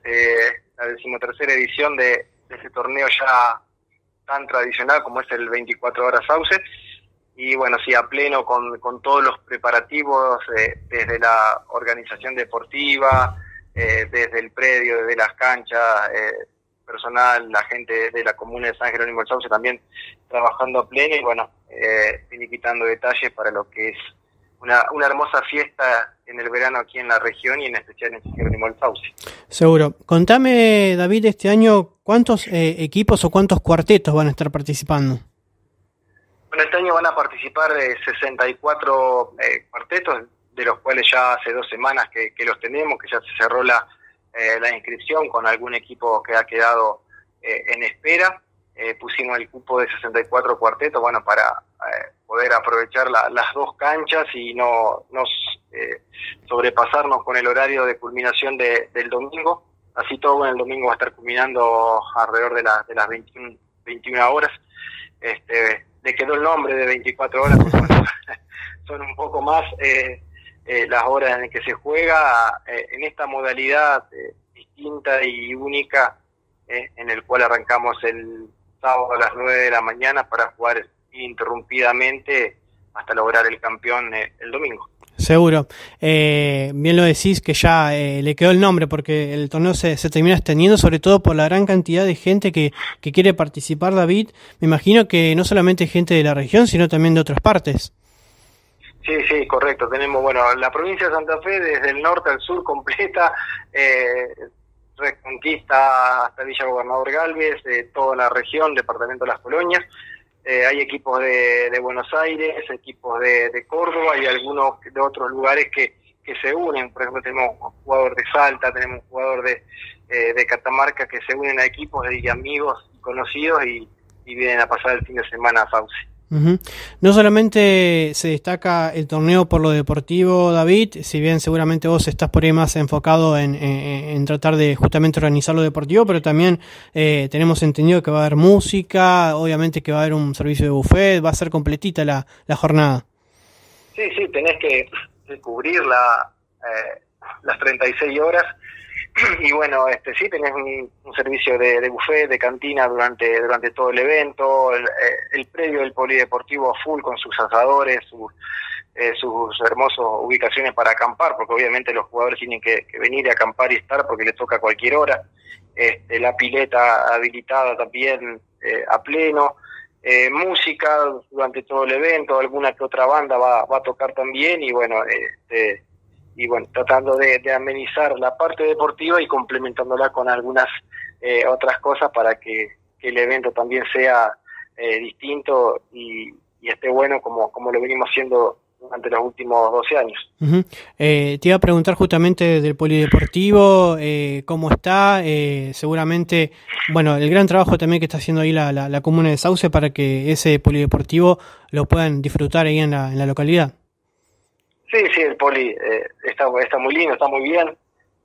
la 13ª edición de ese torneo ya tan tradicional como es el 24 Horas Sauce. Y bueno, sí, a pleno con todos los preparativos, desde la organización deportiva, desde el predio, desde las canchas, personal, la gente de la comuna de San Jerónimo del Sauce también trabajando a pleno y bueno, quitando detalles para lo que es una hermosa fiesta en el verano aquí en la región y en especial en San Jerónimo del Sauce. Seguro. Contame, David, este año, ¿cuántos equipos o cuántos cuartetos van a estar participando? Bueno, este año van a participar 64 cuartetos, de los cuales ya hace 2 semanas que los tenemos, que ya se cerró la inscripción con algún equipo que ha quedado en espera. Pusimos el cupo de 64 cuartetos, bueno, para poder aprovechar las 2 canchas y no sobrepasarnos con el horario de culminación del domingo. Así todo, bueno, el domingo va a estar culminando alrededor de las 21 horas. Le quedó el nombre de 24 horas, pues bueno, son un poco más las horas en que se juega en esta modalidad distinta y única, en el cual arrancamos el sábado a las 9 de la mañana para jugar ininterrumpidamente hasta lograr el campeón el domingo. Seguro. Bien lo decís que ya le quedó el nombre porque el torneo se termina extendiendo, sobre todo por la gran cantidad de gente que quiere participar, David. Me imagino que no solamente gente de la región, sino también de otras partes. Sí, correcto. Tenemos, bueno, la provincia de Santa Fe desde el norte al sur completa, Reconquista hasta Villa Gobernador Galvez, toda la región, departamento de Las Colonias. Hay equipos de Buenos Aires, equipos de Córdoba y algunos de otros lugares que se unen. Por ejemplo, tenemos un jugador de Salta, tenemos un jugador de Catamarca que se unen a equipos de amigos conocidos y vienen a pasar el fin de semana a Sauce. Uh-huh. No solamente se destaca el torneo por lo deportivo, David, si bien seguramente vos estás por ahí más enfocado en tratar de justamente organizar lo deportivo, pero también tenemos entendido que va a haber música, obviamente que va a haber un servicio de buffet, va a ser completita la jornada. Sí, tenés que cubrir las 36 horas. Y bueno, sí, tenés un servicio de buffet, de cantina durante todo el evento, el predio del polideportivo a full con sus asadores, sus hermosas ubicaciones para acampar, porque obviamente los jugadores tienen que venir a acampar y estar porque les toca a cualquier hora. La pileta habilitada también a pleno, música durante todo el evento, alguna que otra banda va a tocar también y bueno, tratando de amenizar la parte deportiva y complementándola con algunas otras cosas para que el evento también sea distinto y esté bueno como lo venimos haciendo durante los últimos 12 años. Uh-huh. Te iba a preguntar justamente del polideportivo, cómo está, seguramente, bueno, el gran trabajo también que está haciendo ahí la comuna de Sauce para que ese polideportivo lo puedan disfrutar ahí en la localidad. Sí, el poli está muy lindo, está muy bien,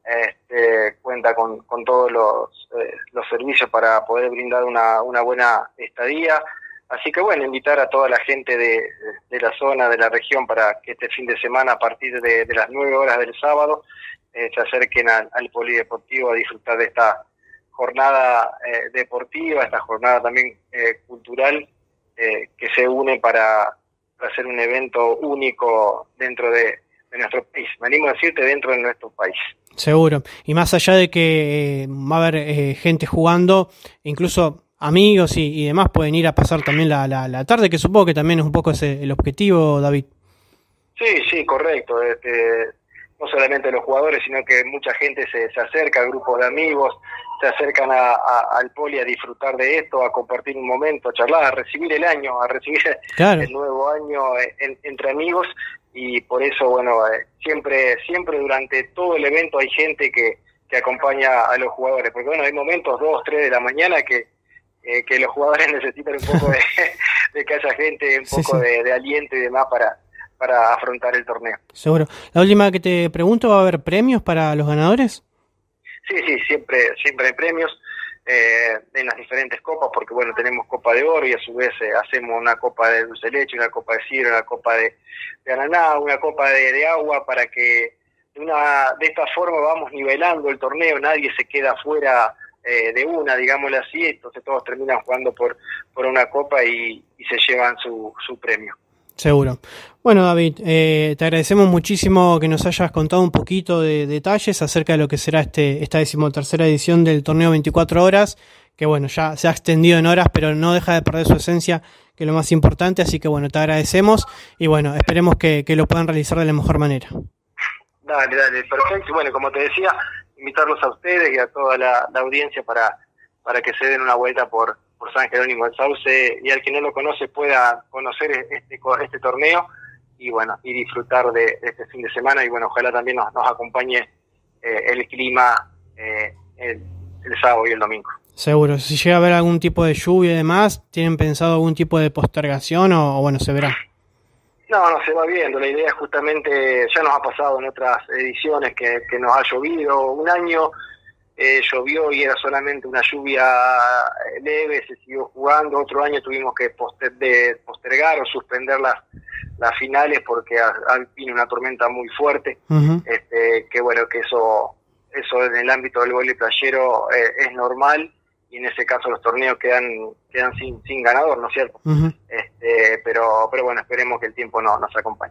cuenta con todos los servicios para poder brindar una buena estadía, así que bueno, invitar a toda la gente de la zona, de la región, para que este fin de semana a partir de las 9 horas del sábado se acerquen al polideportivo a disfrutar de esta jornada deportiva, esta jornada también cultural que se une para hacer un evento único dentro de nuestro país. Me animo a decirte, dentro de nuestro país. Seguro. Y más allá de que va a haber gente jugando, incluso amigos y demás pueden ir a pasar también la tarde, que supongo que también es un poco ese el objetivo, David. Sí, correcto. No solamente los jugadores, sino que mucha gente se acerca, grupos de amigos, se acercan al poli a disfrutar de esto, a compartir un momento, a charlar, a recibir el año, a recibir claro. El nuevo año entre amigos, y por eso, bueno, siempre durante todo el evento hay gente que acompaña a los jugadores, porque bueno, hay momentos 2, 3 de la mañana que los jugadores necesitan un poco de que haya gente, un poco sí. de aliento y demás para afrontar el torneo. Seguro. La última que te pregunto, ¿va a haber premios para los ganadores? Sí, siempre hay premios en las diferentes copas, porque bueno, tenemos copa de oro y a su vez hacemos una copa de dulce leche, una copa de sidra, una copa de ananá, una copa de agua para que de esta forma vamos nivelando el torneo, nadie se queda fuera de una, digámoslo así, entonces todos terminan jugando por una copa y se llevan su premio. Seguro. Bueno, David, te agradecemos muchísimo que nos hayas contado un poquito de detalles acerca de lo que será esta 13ª edición del torneo 24 horas, que bueno, ya se ha extendido en horas, pero no deja de perder su esencia, que es lo más importante, así que bueno, te agradecemos y bueno, esperemos que lo puedan realizar de la mejor manera. Dale, perfecto. Bueno, como te decía, invitarlos a ustedes y a toda la audiencia para que se den una vuelta por San Jerónimo del Sauce, y al que no lo conoce pueda conocer este torneo y bueno, y disfrutar de este fin de semana, y bueno, ojalá también nos acompañe el clima el sábado y el domingo. Seguro. Si llega a haber algún tipo de lluvia y demás, ¿tienen pensado algún tipo de postergación o bueno, se verá? No, se va viendo. La idea es justamente, ya nos ha pasado en otras ediciones que nos ha llovido. Un año llovió y era solamente una lluvia leve, se siguió jugando. Otro año tuvimos que postergar o suspender las finales porque vino una tormenta muy fuerte. Uh-huh. Que bueno, que eso en el ámbito del vóley playero es normal, y en ese caso los torneos quedan sin ganador, ¿no es cierto? Uh-huh. Pero bueno, esperemos que el tiempo nos acompañe.